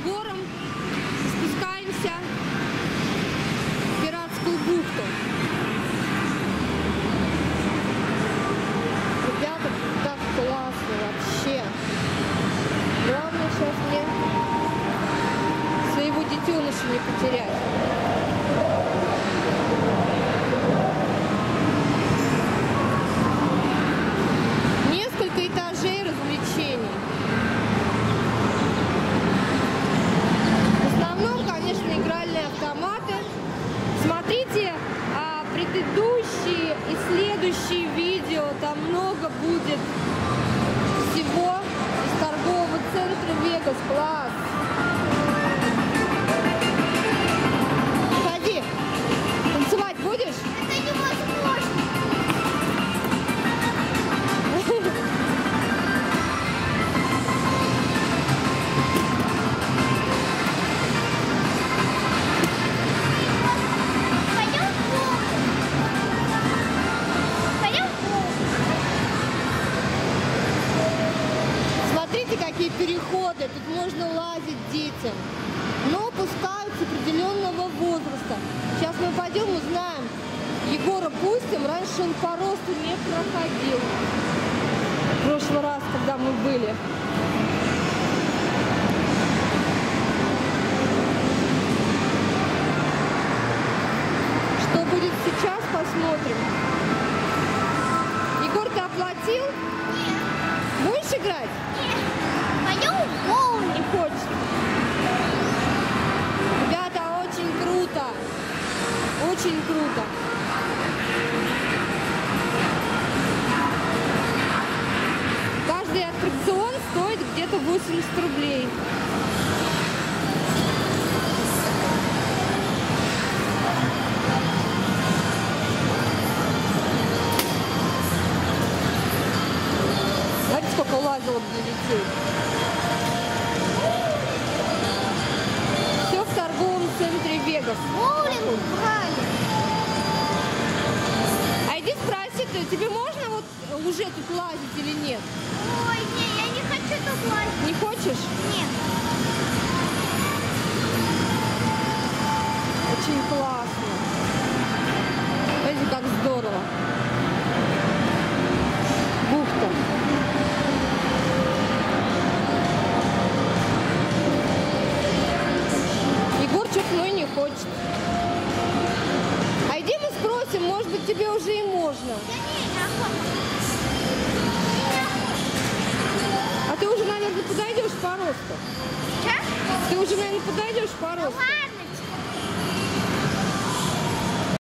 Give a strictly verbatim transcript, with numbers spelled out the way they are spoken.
Егором спускаемся в Пиратскую бухту. Ребята, так классно вообще. Главное сейчас мне своего детеныша не потерять. Несколько этажей развлечений. В основном, конечно, игральные автоматы. Смотрите а, предыдущие и следующие видео. Там много будет всего из торгового центра Вегас. Класс! Ходи! Танцевать будешь? Это невозможно. Пойдем в клуб. Пойдем в клуб. Смотрите, какие переходы. Тут можно лазить детям. Но пускаются определенного возраста. Сейчас мы пойдем узнаем. Егора пустим. Раньше он по росту не проходил. В прошлый раз, когда мы были. Что будет сейчас, посмотрим. Егор, ты оплатил? Нет. Будешь играть? Нет. Пойдем в боулинг. Не хочешь? Ребята, очень круто. Очень круто. Каждый аттракцион стоит где-то восемьдесят рублей. Знаете, сколько лазилок для детей? Все в торговом центре Вегас. Боулинг брали. А иди спроси, ты, тебе можно вот уже тут лазить или нет? Ой, не, я не хочу тут лазить. Не хочешь? Нет. Очень классно. Смотрите, как здорово. Бухта. Егор что-то мой не хочет. А иди мы спросим, может быть, тебе уже и можно. Да не, не охота. А ты уже, наверное, подойдешь по росту. Че? Ты уже, наверное, подойдешь по Ну росту. ладно.